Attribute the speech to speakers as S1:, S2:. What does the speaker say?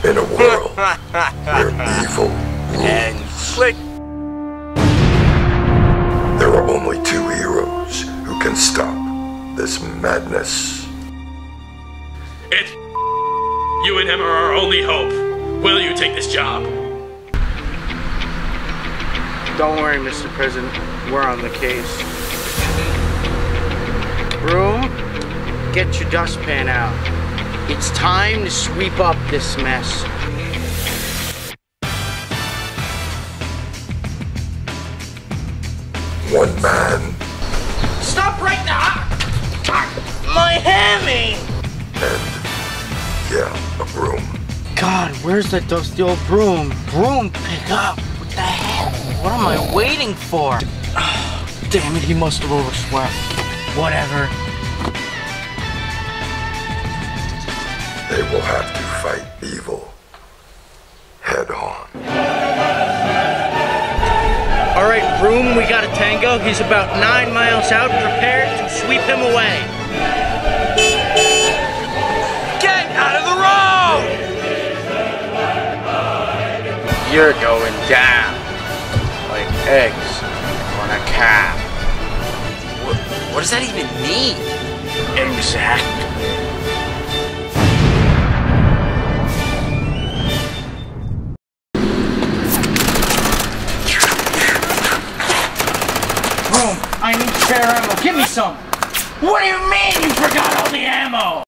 S1: In a world where evil
S2: And
S1: rules,
S2: click.
S1: there are only two heroes who can stop this madness.
S3: It. You and him are our only hope. Will you take this job?
S4: Don't worry, Mr. President. We're on the case. Broom, get your dustpan out. It's time to sweep up this mess.
S1: One man
S4: Stop right now! My hammy!
S1: and, yeah, a broom.
S4: God, where's that dusty old broom? Broom, pick up! What the hell? What am I waiting for? Damn it, he must have overslept. Whatever.
S1: They will have to fight evil head on.
S4: All right, Broom, we got a tango. He's about 9 miles out. Prepare to sweep him away.
S2: Get out of the road!
S4: You're going down like eggs on a calf.
S2: What does that even mean?
S4: Exactly. Broom, I need spare ammo. Give me some. What do you mean you forgot all the ammo?